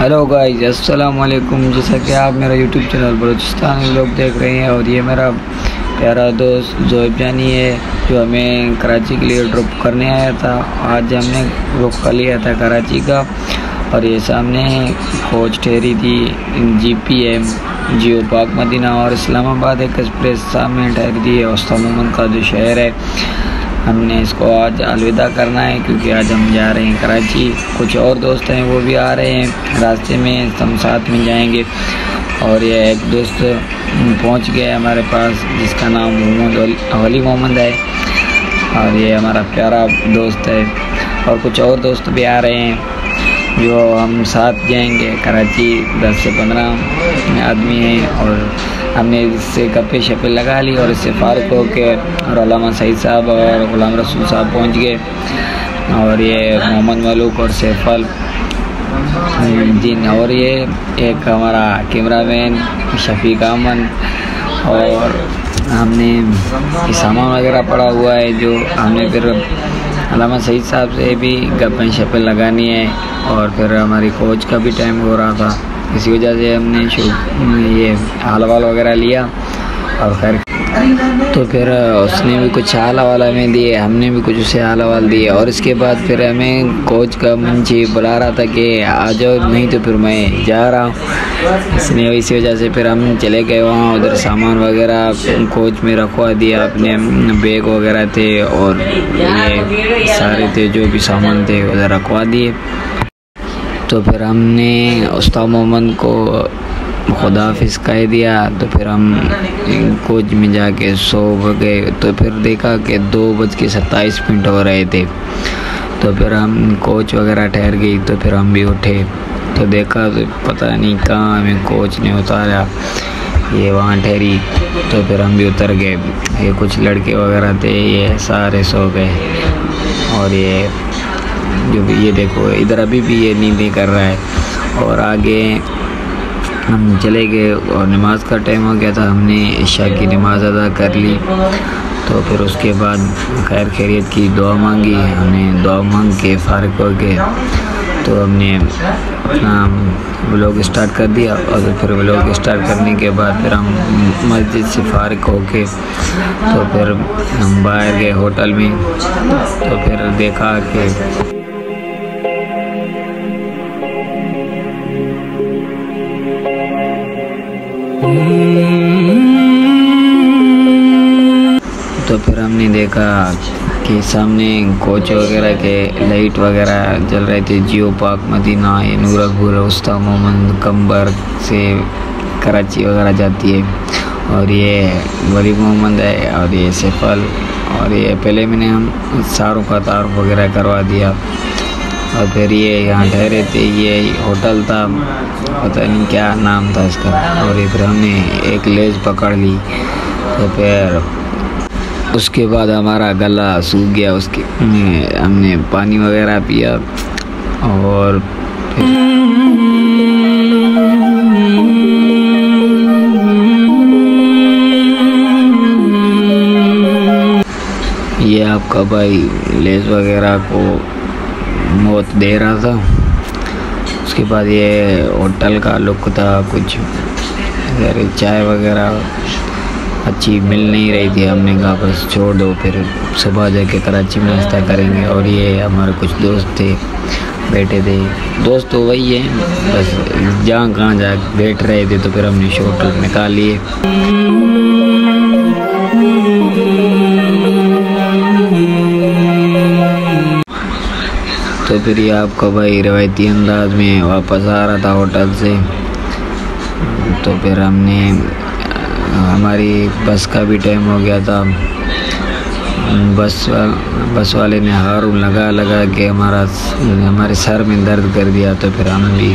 Hello guys, अस्सलाम वालेकुम। जैसा कि आप मेरा यूट्यूब चैनल बलूचिस्तान लोग देख रहे हैं और ये मेरा प्यारा दोस्त जोएब जानी है जो हमें कराची के लिए ड्रॉप करने आया था। आज हमने रुख कर लिया था कराची का और ये सामने कोच ठहरी थी GPM जियो पाक मदीना और इस्लामाबाद एक एक्सप्रेस सामने ठहरी थी उस्ताद मोहम्मद का जो शहर है। हमने इसको आज अलविदा करना है क्योंकि आज हम जा रहे हैं कराची। कुछ और दोस्त हैं वो भी आ रहे हैं, रास्ते में हम साथ में जाएंगे। और ये एक दोस्त पहुंच गया हमारे पास जिसका नाम वली मोहम्मद है और ये हमारा प्यारा दोस्त है। और कुछ और दोस्त भी आ रहे हैं जो हम साथ जाएंगे कराची। 10 से 15 आदमी हैं और हमने इससे गप्पे शप्पे लगा ली और इससे फारिग होके और अल्लामा सईद साहब और गुलाम रसूल साहब पहुंच गए और ये मोहम्मद मलूक और सैफल जिन और ये एक हमारा कैमरामैन शफीक अहमद और हमने सामान वगैरह पड़ा हुआ है जो हमने फिर अल्लामा सईद साहब से भी गप्पे शप्पे लगानी है। और फिर हमारी कोच का भी टाइम हो रहा था, इसी वजह से हमने ये हाल वाल वगैरह लिया और खैर तो फिर उसने भी कुछ हाल वाला में दिए, हमने भी कुछ उसे हाल वाल दिए। और इसके बाद फिर हमें कोच का मुंशी बुला रहा था कि आ जाओ, नहीं तो फिर मैं जा रहा हूँ। इसने इसी वजह से फिर हम चले गए वहाँ। उधर सामान वगैरह कोच में रखवा दिया, अपने बैग वगैरह थे और ये सारे थे जो भी सामान थे उधर रखवा दिए। तो फिर हमने उस्ताद मोहम्मद को खुदाफिज कह दिया। तो फिर हम कोच में जाके सो गए। तो फिर देखा कि 2:27 हो रहे थे। तो फिर हम कोच वगैरह ठहर गई। तो फिर हम भी उठे तो देखा तो पता नहीं कहाँ हमें कोच ने उतारा, ये वहाँ ठहरी। तो फिर हम भी उतर गए। ये कुछ लड़के वगैरह थे, ये सारे सो गए। और ये जो ये देखो इधर अभी भी ये नींदें कर रहा है। और आगे हम चले गए और नमाज का टाइम हो गया था, हमने इशा की नमाज अदा कर ली। तो फिर उसके बाद खैर खैरियत की दुआ मांगी, हमने दुआ मांग के फारिग हो गए। तो हमने अपना व्लॉग स्टार्ट कर दिया और फिर व्लॉग स्टार्ट करने के बाद फिर हम मस्जिद से फारिग हो के तो फिर हम बाहर गए होटल में। तो फिर देखा कि तो फिर हमने देखा कि सामने कोच वगैरह के लाइट वगैरह जल रहे थे। जियो पाक मदीना, ये नूरपुर उस्ताद मोहम्मद कंबर से कराची वगैरह जाती है। और ये वली मोहम्मद है और ये सैफल। और ये पहले मैंने हम सारों का तारुफ वगैरह करवा दिया। और फिर ये यहाँ ठहरे थे, ये होटल था, पता नहीं क्या नाम था इसका। और ये फिर हमने एक लेज पकड़ ली। तो फिर उसके बाद हमारा गला सूख गया, उसके हमने पानी वगैरह पिया। और फिर ये आपका भाई लेज वगैरह को मौत दे रहा था। उसके बाद ये होटल का लुक था, कुछ चाय वगैरह अच्छी मिल नहीं रही थी। हमने कहा बस छोड़ दो, फिर सुबह जाके कराची में नाश्ता करेंगे। और ये हमारे कुछ दोस्त थे बैठे थे, दोस्त तो वही हैं, बस जहाँ कहाँ जा बैठ रहे थे। तो फिर हमने शॉर्ट निकाल लिए। तो फिर ये आपका भाई रवायती अंदाज में वापस आ रहा था होटल से। तो फिर हमने हमारी बस का भी टाइम हो गया था। बस वाले ने हारून लगा के हमारे सर में दर्द कर दिया। तो फिर हम भी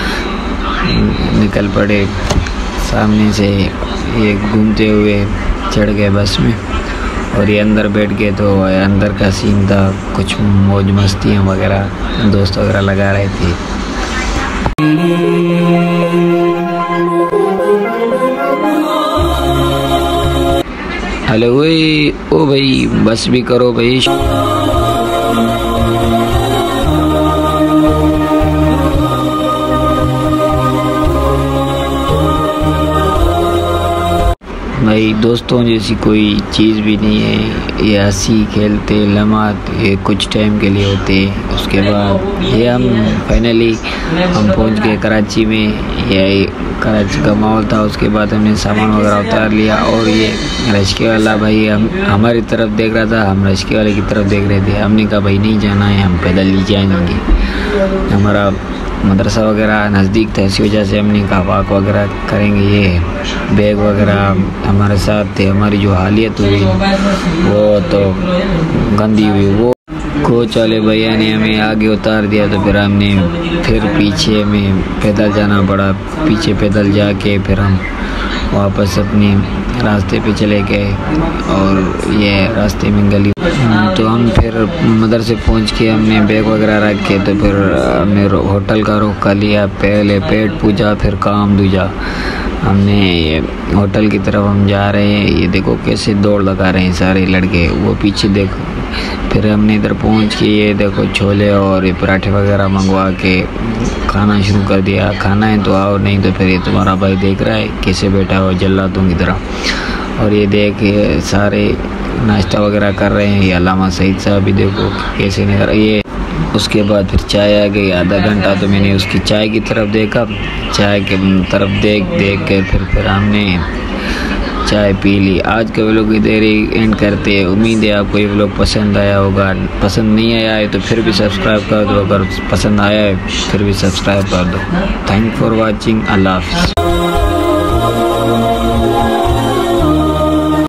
निकल पड़े सामने से, ये घूमते हुए चढ़ गए बस में। और ये अंदर बैठ गए। तो अंदर का सीन था, कुछ मौज मस्तियाँ वगैरह दोस्त वगैरह लगा रहे थे। हेलो ओ भाई, बस भी करो भाई। दोस्तों जैसी कोई चीज़ भी नहीं है। ये हंसी खेलते लम्हात ये कुछ टाइम के लिए होते हैं। उसके बाद ये हम फाइनली हम पहुंच गए कराची में। ये कराची का माहौल था। उसके बाद हमने सामान वगैरह उतार लिया और ये रश्के वाला भाई हमारी तरफ देख रहा था, हम रश्के वाले की तरफ देख रहे थे। हमने कहा भाई नहीं जाना है, हम पैदल ही जाएंगे। हमारा मदरसा वगैरह नज़दीक था, इसी वजह से हमने कहा वॉक वगैरह करेंगे। ये बैग वगैरह हमारे साथ थे। हमारी जो हालियत हुई वो तो गंदी हुई। वो कोच वाले भैया ने हमें आगे उतार दिया तो फिर हमने पीछे में पैदल जाना पड़ा। पीछे पैदल जाके फिर हम वापस अपने रास्ते पे चले गए और ये रास्ते में गली तो हम फिर मदरसे पहुंच के हमने बैग वगैरह रख के तो फिर हमने होटल का रुख कर लिया। पहले पेट पूजा फिर काम दूजा। हमने होटल की तरफ हम जा रहे हैं। ये देखो कैसे दौड़ लगा रहे हैं सारे लड़के, वो पीछे देखो। फिर हमने इधर पहुंच के ये देखो छोले और ये पराठे वगैरह मंगवा के खाना शुरू कर दिया। खाना है तो आओ, नहीं तो फिर ये तुम्हारा भाई देख रहा है कैसे बैठा हो जल्लादों की तरह। और ये देख सारे नाश्ता वगैरह कर रहे हैं। ये अल्लामा सईद साहब भी देखो कैसे नहीं कर ये। उसके बाद फिर चाय आ गई। आधा घंटा तो मैंने उसकी चाय की तरफ देखा। चाय के तरफ देख के फिर हमने चाय पी ली। आज का व्लॉग इधर ही एंड करते हैं। उम्मीद है आपको ये व्लॉग पसंद आया होगा। पसंद नहीं आया है तो फिर भी सब्सक्राइब कर दो, अगर पसंद आया है फिर भी सब्सक्राइब कर दो। Thank for watching. अल्लाह हाफ़िज़।